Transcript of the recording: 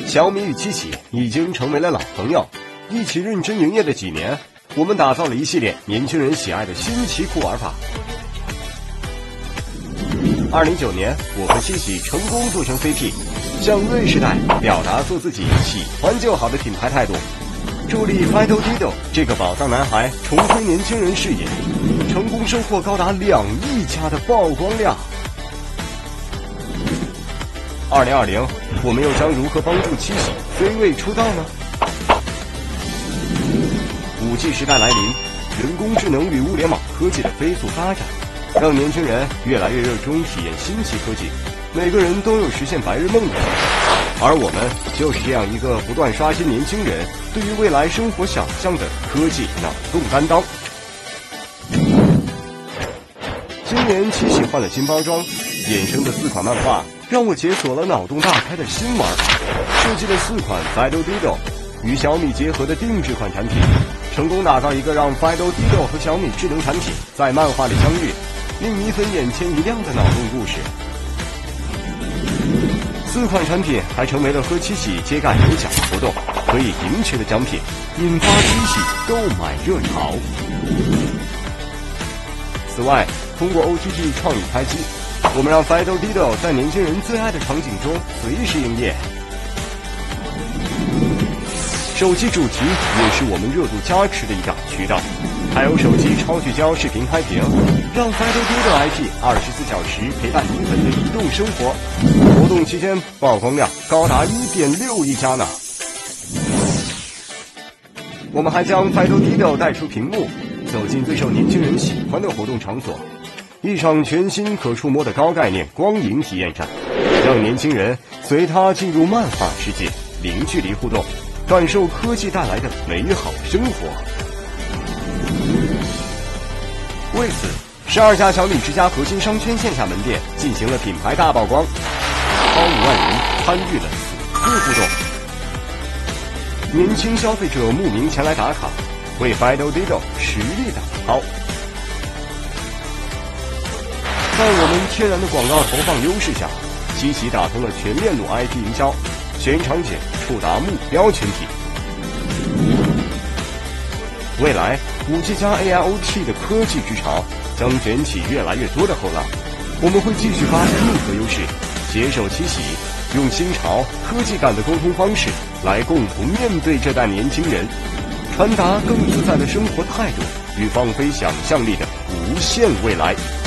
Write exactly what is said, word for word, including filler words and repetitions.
小米与七喜已经成为了老朋友，一起认真营业的几年，我们打造了一系列年轻人喜爱的新奇酷玩法。二零一九年，我和七喜成功做成 C P， 向瑞士代表达做自己喜欢就好的品牌态度，助力 Fido Dido 这个宝藏男孩重回年轻人视野，成功收获高达两亿加的曝光量。二零二零，我们又将如何帮助七喜 C 位出道呢？五 G 时代来临，人工智能与物联网科技的飞速发展，让年轻人越来越热衷体验新奇科技，每个人都有实现白日梦的梦想，而我们就是这样一个不断刷新年轻人对于未来生活想象的科技脑洞担当。今年七喜换了新包装，衍生的四款漫画让我解锁了脑洞大开的新玩法，设计了四款 Fido Dido 与小米结合的定制款产品，成功打造一个让 Fido Dido 和小米智能产品在漫画里相遇，令米粉眼前一亮的脑洞故事。四款产品还成为了和七喜揭盖有奖活动可以赢取的奖品，引发七喜购买热潮。此外，通过 O T T 创意开机，我们让 Fido Dido 在年轻人最爱的场景中随时营业。手机主题也是我们热度加持的一大渠道，还有手机超聚焦视频开屏，让 Fido Dido I P 二十四小时陪伴米粉的移动生活。活动期间曝光量高达 一点六亿加呢。我们还将 Fido Dido 带出屏幕，走进最受年轻人喜欢的活动场所，一场全新可触摸的高概念光影体验展，让年轻人随它进入漫画世界，零距离互动，感受科技带来的美好生活。为此，十二家小米之家核心商圈线下门店进行了品牌大曝光，超五万人参与了此次互动。年轻消费者慕名前来打卡，为 Fido Dido 实力打 call。在我们天然的广告投放优势下，七喜打通了全链路 I P 营销，全场景触达目标群体。未来 五 G 加 A I O T 的科技之潮将卷起越来越多的后浪，我们会继续发挥硬核优势，携手七喜，用新潮科技感的沟通方式来共同面对这代年轻人，传达更自在的生活态度与放飞想象力的无限未来。